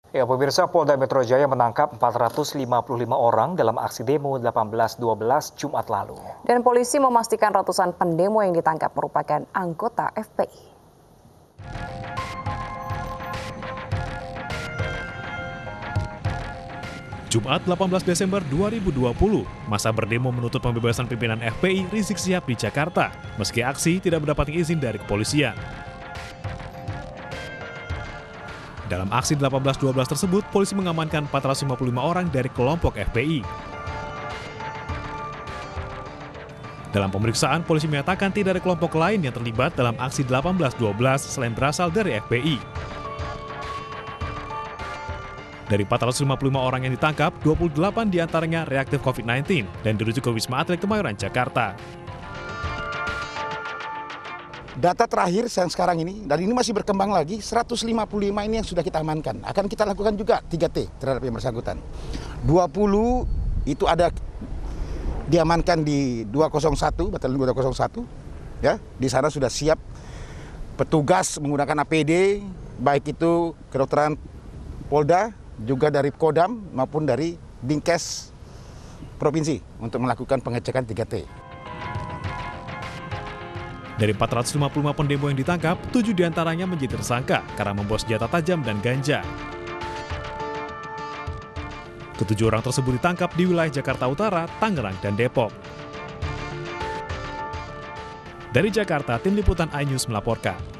Ya, pemirsa, Polda Metro Jaya menangkap 455 orang dalam aksi demo 18/12 Jumat lalu. Dan polisi memastikan ratusan pendemo yang ditangkap merupakan anggota FPI. Jumat 18 Desember 2020, masa berdemo menuntut pembebasan pimpinan FPI Rizik Syihab di Jakarta, meski aksi tidak mendapatkan izin dari kepolisian. Dalam aksi 18/12 tersebut, polisi mengamankan 455 orang dari kelompok FPI. Dalam pemeriksaan, polisi menyatakan tidak ada kelompok lain yang terlibat dalam aksi 18/12 selain berasal dari FPI. Dari 455 orang yang ditangkap, 28 diantaranya reaktif COVID-19 dan dirujuk ke Wisma Atlet Kemayoran, Jakarta. Data terakhir yang sekarang ini, dan ini masih berkembang lagi, 155 ini yang sudah kita amankan. Akan kita lakukan juga 3T terhadap yang bersangkutan. 20 itu ada diamankan di 201, Batalion 201. Ya, di sana sudah siap petugas menggunakan APD, baik itu kedokteran Polda, juga dari Kodam maupun dari Dinkes Provinsi untuk melakukan pengecekan 3T. Dari 455 pendemo yang ditangkap, 7 diantaranya menjadi tersangka karena membawa senjata tajam dan ganja. Ketujuh orang tersebut ditangkap di wilayah Jakarta Utara, Tangerang, dan Depok. Dari Jakarta, Tim Liputan iNews melaporkan.